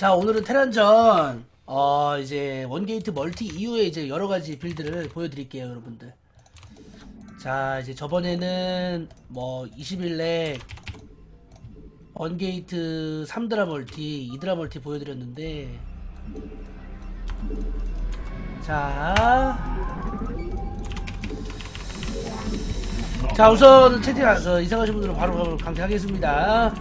자, 오늘은 테란전 이제 원게이트 멀티 이후에 이제 여러가지 빌드를 보여드릴게요, 여러분들. 자, 이제 저번에는 뭐 20일에 원게이트 3드라 멀티, 2드라 멀티 보여드렸는데, 자 우선 채팅 이상하신 분들은 바로 강퇴하겠습니다.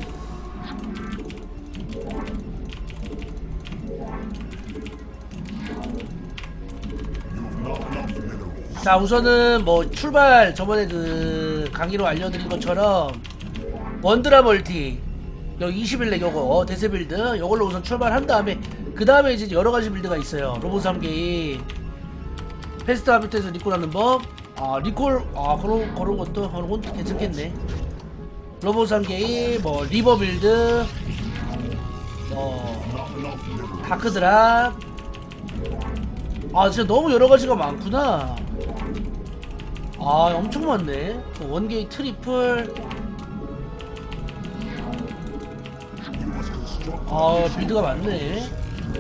자, 우선은 뭐 출발 저번에 그 강의로 알려드린 것처럼 원드라 멀티 여기 20일렉 요거 대세 빌드 요걸로 우선 출발한 다음에 그 다음에 이제 여러가지 빌드가 있어요. 로봇 3게임 패스트 하비트에서 리콜 하는 법, 리콜 그런 것도 괜찮겠네. 로봇 3게임 뭐 리버 빌드 다크드랍, 진짜 너무 여러가지가 많구나. 엄청 많네. 원게이 트리플, 빌드가 많네.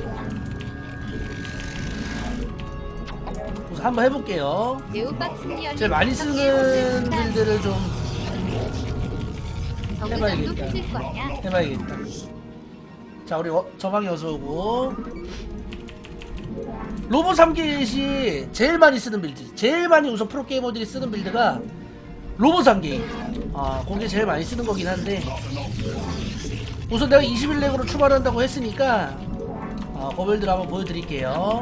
우선 한번 해볼게요. 제일 많이 쓰는 빌드를 좀 해봐야겠다. 자, 우리 저방이 어서오고. 로봇 3게이트이 제일 많이 쓰는 빌드, 제일 많이 우선 프로게이머들이 쓰는 빌드가 로봇 3게이트. 그게 제일 많이 쓰는 거긴 한데, 우선 내가 21렉으로 출발한다고 했으니까 그 빌드를 한번 보여드릴게요.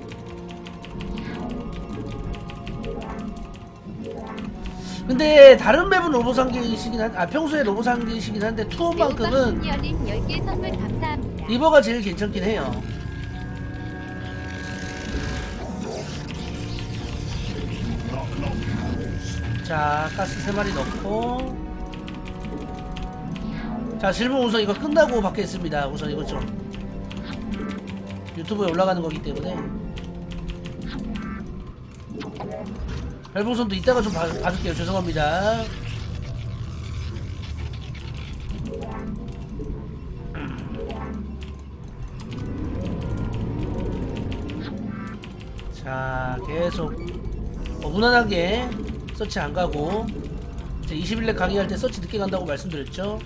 근데 다른 맵은 로봇 3게이트이긴 한데, 평소에 로봇 3게이트이긴 한데 투혼만큼은 리버가 제일 괜찮긴 해요. 자, 가스 3마리 넣고, 자, 질문 우선 이거 끝나고 받겠습니다. 우선 이거 좀 유튜브에 올라가는 거기 때문에 별풍선도 이따가 좀 봐줄게요. 죄송합니다. 자, 계속 무난하게 서치 안 가고, 이제 20일에 강의할 때 서치 늦게 간다고 말씀드렸죠.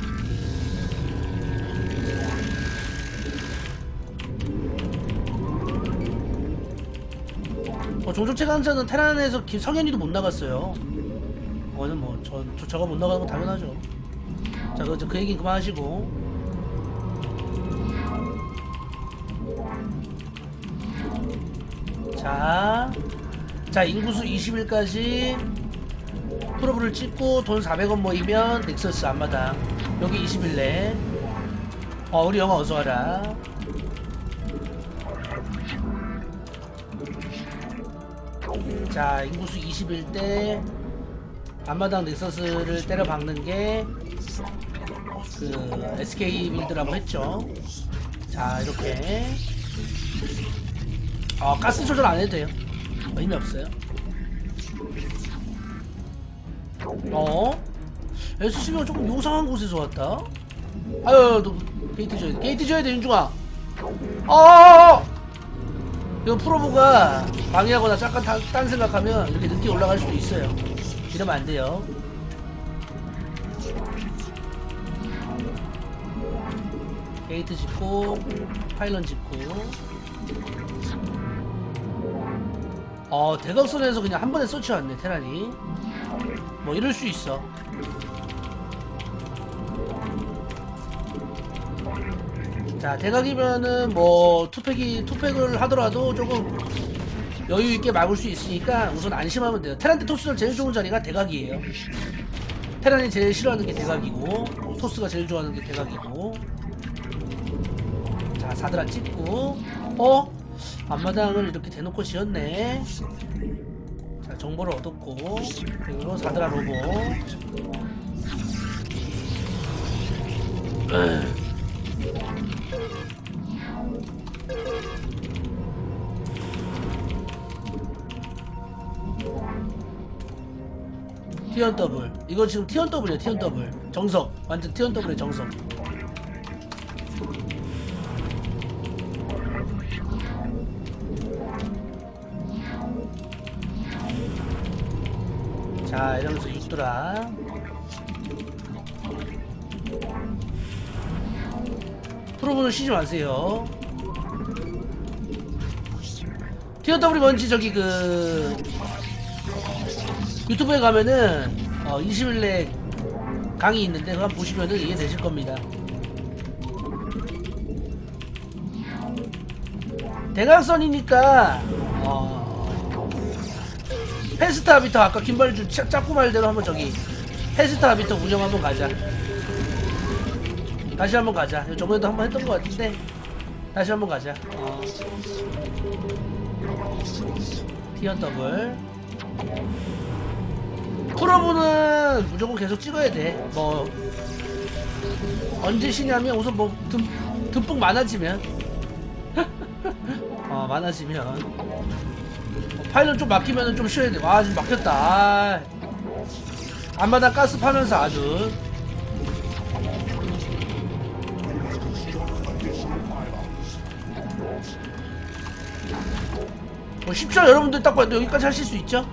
종족 체감자는 테란에서 성현이도 못 나갔어요. 그거는 뭐 저가 못 나가는 건 당연하죠. 자, 그 얘기는 그만하시고. 자, 인구수 20일까지 프로브를 찍고 돈 400원 모이면 넥서스 앞마당 여기 20일내. 우리 영화 어서와라. 자, 인구수 20일 때 앞마당 넥서스를 때려 박는게 그 SK 빌드라고 했죠. 자, 이렇게 가스 조절 안 해도 돼요. 의미 없어요. SCB가 조금 요상한 곳에서 왔다. 아유, 너 게이트 줘야 돼. 게이트 줘야 돼, 윤중아. 이거 프로브가 방해하거나 잠깐 딴 생각하면 이렇게 늦게 올라갈 수도 있어요. 이러면 안 돼요. 게이트 짓고 파일런 짓고. 대각선에서 그냥 한 번에 쏘치왔네 테란이. 뭐 이럴 수 있어. 자, 대각이면은 뭐 투팩을 하더라도 조금 여유있게 막을 수 있으니까 우선 안심하면 돼요. 테란테 토스를 제일 좋은 자리가 대각이에요. 테란이 제일 싫어하는 게 대각이고, 토스가 제일 좋아하는 게 대각이고. 자, 4드라 찍고, 앞마당을 이렇게 대놓고 지었네. 자, 정보를 얻었고, 그리고 4드라 로보. T1 더블. 이거 지금 T1 더블이야. T1 더블. 정석. 완전 T1 더블의 정석. 자, 이러면서 6드라. 프로브는 쉬지 마세요. TOW 뭔지 저기 그 유튜브에 가면은 20일 내 강의 있는데 그거 한번 보시면은 이해되실 겁니다. 대각선이니까 패스트 하비터 아까 김발주 짝구 말대로 한번 저기 패스트 하비터 운영 한번 가자. 다시 한번 가자. 저번에도 한번 했던 것 같은데 다시 한번 가자. 티어 더블. 프로브는 무조건 계속 찍어야 돼. 뭐 언제 쉬냐면 우선 뭐 듬뿍 많아지면 많아지면 파일럿 좀 막히면은 좀 쉬어야 돼. 와 지금 막혔다. 앞마당 가스 파면서 아주 뭐 쉽죠. 여러분들 딱 봐도 여기까지 하실 수 있죠?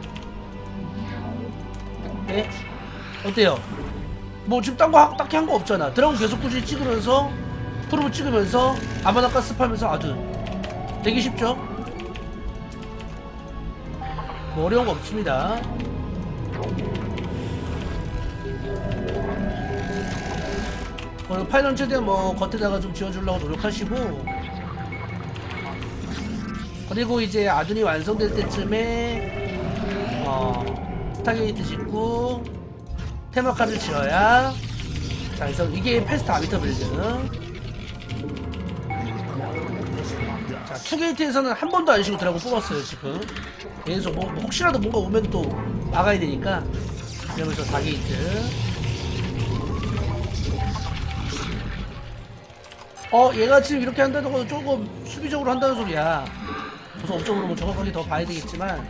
네? 어때요? 뭐 지금 딴 거 딱히 한 거 없잖아. 드라곤 계속 꾸준히 찍으면서 프로브 찍으면서 앞마당 가스 파면서 아주 되게 쉽죠? 뭐 어려운 거 없습니다. 파일럿 최대한 뭐 겉에다가 좀 지어주려고 노력하시고, 그리고 이제 아둔이 완성될 때쯤에 스타게이트 짓고 테마카를 지어야. 자, 그래서 이게 패스트 아비터 빌드. 자, 투게이트에서는 한 번도 안 쉬고 드라곤 뽑았어요 지금. 계속 뭐 혹시라도 뭔가 오면 또 막아야 되니까. 이러면서 4게이트. 얘가 지금 이렇게 한다는 건 조금 수비적으로 한다는 소리야. 우선 업적으로 뭐 정확하게 더 봐야 되겠지만,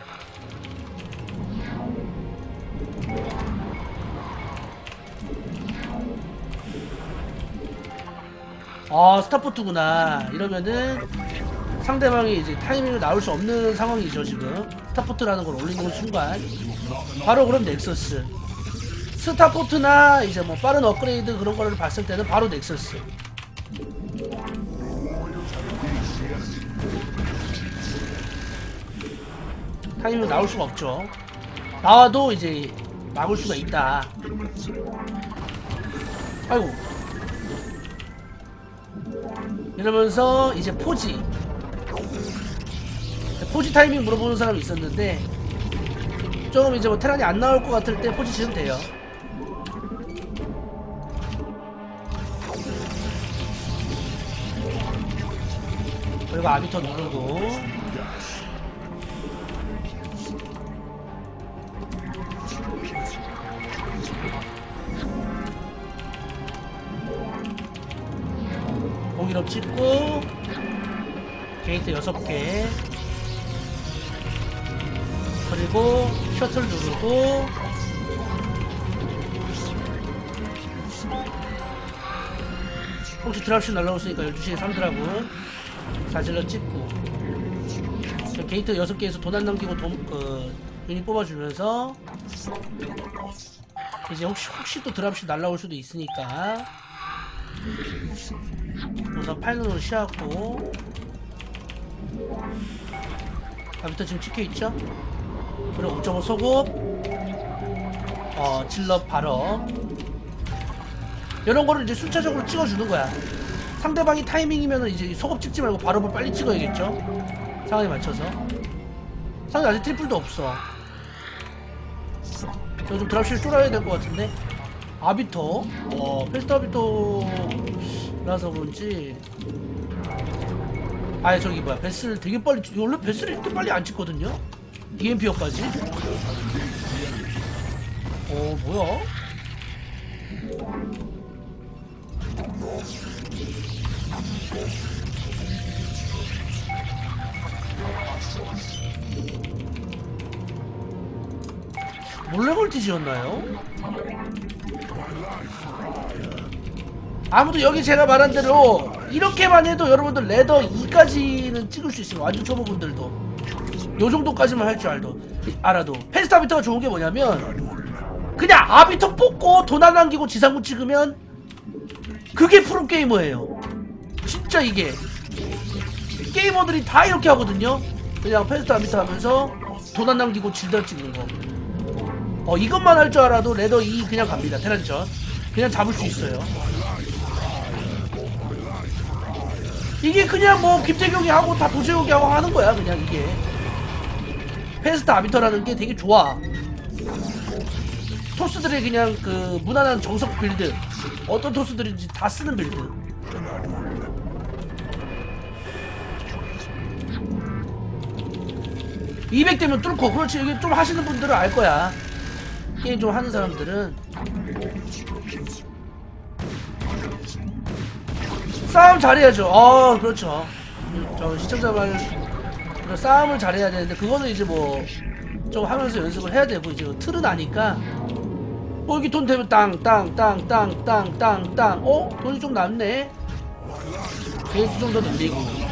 스타포트구나. 이러면은 상대방이 이제 타이밍을 나올 수 없는 상황이죠 지금. 스타포트라는 걸 올리는 순간 바로 그럼 넥서스. 스타포트나 이제 뭐 빠른 업그레이드 그런 거를 봤을 때는 바로 넥서스. 타이밍이 나올 수가 없죠. 나와도 이제 막을 수가 있다. 아이고. 이러면서 이제 포지 타이밍 물어보는 사람이 있었는데, 조금 이제 뭐 테란이 안 나올 것 같을 때 포지 지으면 돼요. 그리고 아비터 누르고, 공기럽 찍고 게이트 6개, 그리고 셔틀 누르고, 혹시 드랍슛 날라오으니까 12시에 3드랍은 사질러 찍고, 게이트 6개에서 돈 안 남기고 유닛 뽑아주면서, 이제 혹시 또 드랍슛 날라올 수도 있으니까 우선 파일럿으로 시작하고. 아비터 지금 찍혀있죠? 그리고 5.5 소급, 질럿 발업, 이런 거를 이제 순차적으로 찍어주는 거야. 상대방이 타이밍이면은 이제 소급 찍지 말고 발업을 빨리 찍어야겠죠? 상황에 맞춰서. 상대 아직 트리플도 없어. 요즘 드랍실 쫄아야 될 것 같은데. 아비터, 패스트 아비터라서 그런지. 아예 저기 뭐야, 베스를 되게 빨리, 원래 베스를 이렇게 빨리 안 찍거든요? EMP어까지? 뭐야? 몰래 멀티 지었나요? 아무튼 여기 제가 말한 대로 이렇게만 해도 여러분들 레더 2까지는 찍을 수 있어요. 완전 초보분들도 요 정도까지만 할 줄 알도. 알아도. 페스트 아비터가 좋은 게 뭐냐면 그냥 아비터 뽑고 돈 안 남기고 지상군 찍으면 그게 프로게이머예요. 진짜 이게 게이머들이 다 이렇게 하거든요. 그냥 페스트 아비터 하면서 돈 안 남기고 질달 찍는 거. 이것만 할 줄 알아도 레더 2 그냥 갑니다. 테란전 그냥 잡을 수 있어요. 이게 그냥 뭐 김태경이 하고 다 도재욱이 하고 하는 거야. 그냥 이게 페스트 아비터라는 게 되게 좋아. 토스들의 그냥 그 무난한 정석 빌드, 어떤 토스들인지 다 쓰는 빌드. (200) 되면 뚫고. 그렇지. 이게 좀 하시는 분들은 알 거야. 게임 좀 하는 사람들은. 싸움 잘해야죠. 그렇죠. 저 시청자 말 싸움을 잘해야 되는데 그거는 이제 뭐 좀 하면서 연습을 해야 되고, 이제 틀은 아니까. 여기 돈 되면 땅땅땅땅땅땅땅 돈이 좀 남네. 게이트 좀 더 늘리고.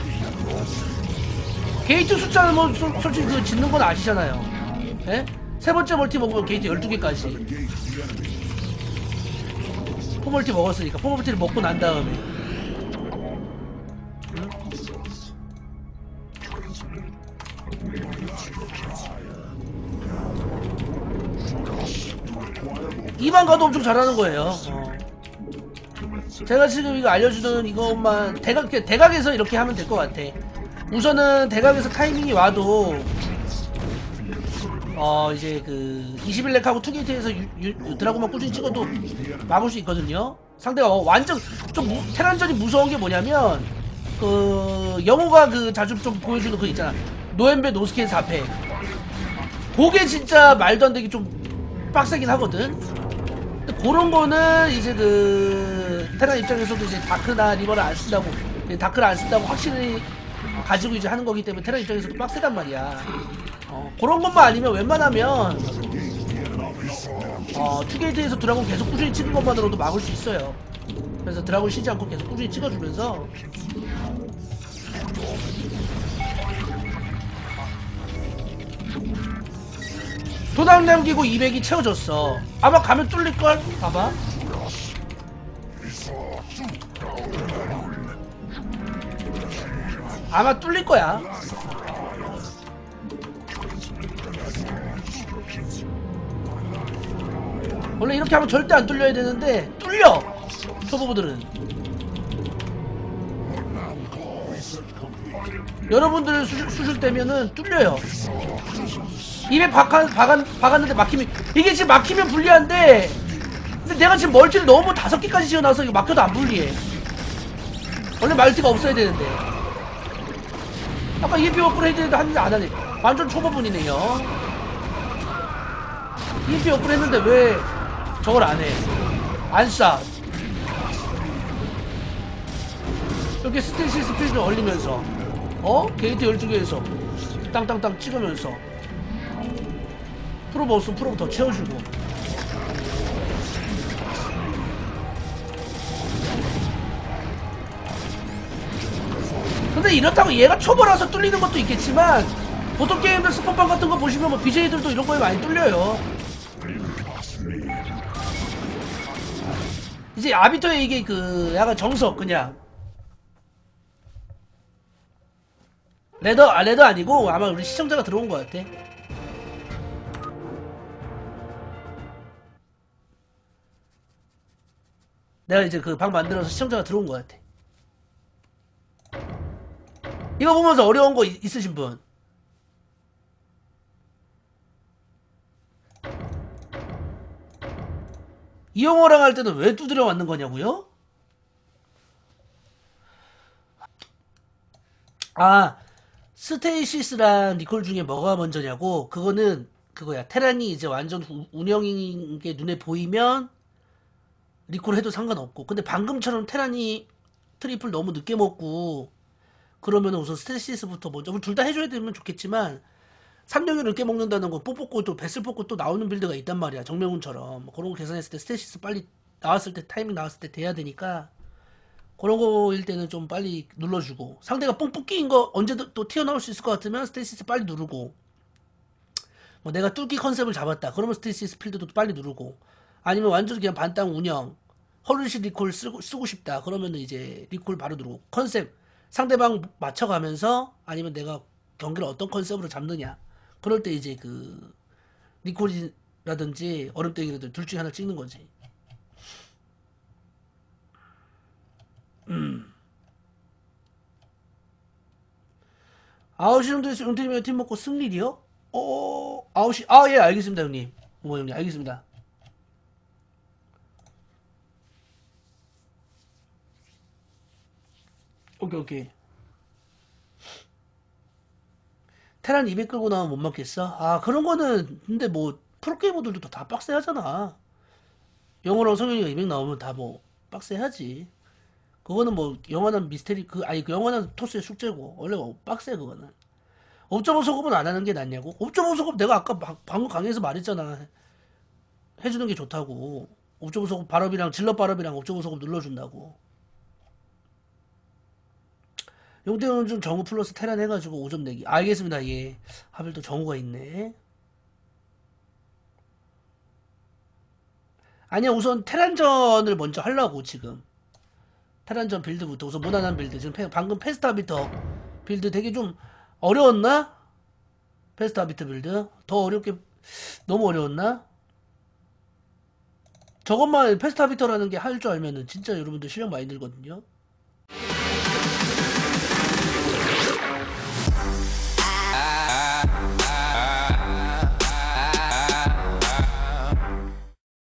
게이트 숫자는 뭐 솔직히 그 짓는 건 아시잖아요. 예? 세 번째 멀티 먹으면 게이트 12개까지. 포멀티 먹었으니까 포멀티를 먹고 난 다음에. 응? 이만 가도 엄청 잘하는 거예요. 제가 지금 이거 알려주는 이것만 대각에서 이렇게 하면 될 것 같아. 우선은 대각에서 타이밍이 와도 이제 그 21렉하고 투게이트에서 드라곤만 꾸준히 찍어도 막을 수 있거든요. 상대가 완전 좀 테란전이 무서운 게 뭐냐면 그 영호가 그 자주 좀 보여주는 그 있잖아. 노엠베 노스캔 4패. 그게 진짜 말도 안 되게 좀 빡세긴 하거든. 그런 거는 이제 그 테란 입장에서도 이제 다크나 리버를 안 쓴다고, 다크를 안 쓴다고 확실히 가지고 이제 하는 거기 때문에 테란 입장에서도 빡세단 말이야. 그런 것만 아니면 웬만하면 투게이트에서 드라곤 계속 꾸준히 찍은 것만으로도 막을 수 있어요. 그래서 드라곤 쉬지 않고 계속 꾸준히 찍어주면서 돈 안 남기고 200이 채워졌어. 아마 가면 뚫릴걸? 봐봐. 아마 뚫릴 거야. 원래 이렇게 하면 절대 안 뚫려야 되는데 뚫려! 초보부들은. 여러분들 수준 때면은 뚫려요. 200 박았는데 막히면, 이게 지금 막히면 불리한데, 근데 내가 지금 멀티를 너무 5개까지 지어놔서 이거 막혀도 안 불리해. 원래 멀티가 없어야 되는데. 아까 EMP 업그레이드 했는데 안 하네. 완전 초보분이네요. EMP 업그레이드 했는데 왜 저걸 안 해? 안 쏴. 이렇게 스테이시스 필드 얼리면서 게이트 12개에서 땅땅땅 찍으면서 프로브 없으면 프로브 더 채워주고. 근데 이렇다고 얘가 초보라서 뚫리는 것도 있겠지만 보통 게임들 스폰방 같은 거 보시면 뭐 BJ들도 이런 거에 많이 뚫려요. 이제 아비터의 이게 그 약간 정석, 그냥 레더 아니고 아마 우리 시청자가 들어온 것 같아. 내가 이제 그 방 만들어서 시청자가 들어온 것 같아. 이거 보면서 어려운 거 있으신 분? 이영호랑 할 때는 왜 두드려 맞는 거냐고요? 아, 스테이시스랑 리콜 중에 뭐가 먼저냐고? 그거는 그거야. 테란이 이제 완전 운영인 게 눈에 보이면 리콜 해도 상관없고, 근데 방금처럼 테란이 트리플 너무 늦게 먹고 그러면 우선 스테이시스부터 먼저, 둘 다 해줘야 되면 좋겠지만 3령을 늦게 먹는다는 건 뽑고 또 배슬 뽑고 또 나오는 빌드가 있단 말이야. 정명훈처럼 그런 거 계산했을 때 스테이시스 빨리 나왔을 때, 타이밍 나왔을 때 돼야 되니까 그런 거일 때는 좀 빨리 눌러주고, 상대가 뽕 뽑기인 거 언제도 또 튀어나올 수 있을 것 같으면 스테이시스 빨리 누르고, 뭐 내가 뚫기 컨셉을 잡았다. 그러면 스테이시스 필드도 빨리 누르고, 아니면 완전 그냥 반땅 운영, 헐리시 리콜 쓰고 싶다. 그러면은 이제 리콜 바로 누르고, 컨셉 상대방 맞춰가면서, 아니면 내가 경기를 어떤 컨셉으로 잡느냐. 그럴 때 이제 그 리콜이라든지 얼음땡이라든지 둘 중에 하나 찍는 거지. 9시 정도에서 용태님이랑 팀 먹고 승리리요? 9시. 아, 예, 알겠습니다, 형님. 뭐, 형님, 알겠습니다. 오케이, 오케이. 테란 200 끌고 나오면 못 먹겠어? 아, 그런 거는, 근데 뭐, 프로게이머들도 다 빡세 하잖아. 영어랑 성현이가 200 나오면 다 뭐, 빡세 하지. 그거는 뭐, 영원한 미스테리, 아니, 그 영원한 토스의 숙제고. 원래 뭐 빡세, 그거는. 옵저버 소급은 안 하는 게 낫냐고? 옵저버 소급 내가 아까 방금 강의에서 말했잖아. 해주는 게 좋다고. 옵저버 소급 발업이랑 질럿 발업이랑 옵저버 소급 눌러준다고. 용태훈 중 정우 플러스 테란 해가지고 5점 내기. 알겠습니다. 예. 하필 또 정우가 있네. 아니야, 우선 테란전을 먼저 하려고 지금. 테란전 빌드부터 우선 무난한 빌드. 지금 방금 페스타비터 빌드 되게 좀 어려웠나? 페스타비터 빌드 더 어렵게 너무 어려웠나? 저것만 페스타비터라는 게 할 줄 알면은 진짜 여러분들 실력 많이 늘거든요.